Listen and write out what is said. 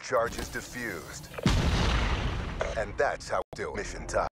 charges defused. And that's how we do mission time.